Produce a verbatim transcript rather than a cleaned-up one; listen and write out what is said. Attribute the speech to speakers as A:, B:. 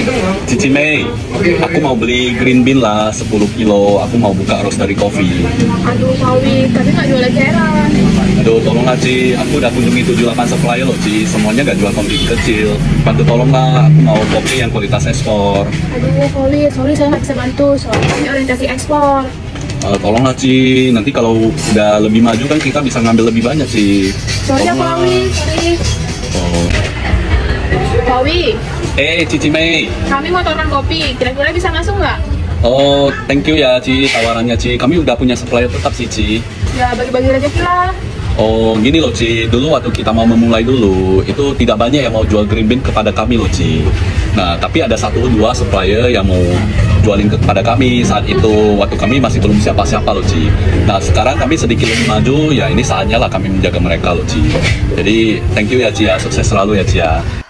A: Cici Mei, aku mau beli green bean lah sepuluh kilo. Aku mau buka roastery coffee.
B: Aduh, Pawi, tapi nggak jual eceran.
A: Aduh, tolonglah Ci. Aku udah kunjungi tujuh delapan supplier loh Ci. Semuanya nggak jual kopi kecil. Bantu tolonglah. Aku mau kopi yang kualitas ekspor.
B: Aduh, Pawi, sorry saya nggak bisa bantu. Soalnya ini orientasi ekspor.
A: Uh, tolonglah Ci. Nanti kalau udah lebih maju kan kita bisa ngambil lebih banyak Ci.
B: Sorry ya,
A: Tolonglah.
B: Pawi, sorry.
A: Oh.
B: Pawi,
A: Eh, Cici Mei.
B: kami mau tawaran kopi. Kira-kira bisa masuk nggak?
A: Oh, thank you ya Ci tawarannya Ci. Kami udah punya supplier tetap sih Ci.
B: Ya, bagi-bagi rezeki lah.
A: Oh, gini loh Ci, dulu waktu kita mau memulai dulu, itu tidak banyak yang mau jual green bean kepada kami loh Ci. Nah, tapi ada satu dua supplier yang mau jualin kepada kami saat itu, waktu kami masih belum siapa-siapa loh Ci. Nah, sekarang kami sedikit lebih maju, ya ini saatnya lah kami menjaga mereka loh Ci. Jadi, thank you ya Ci ya, sukses selalu ya Ci ya.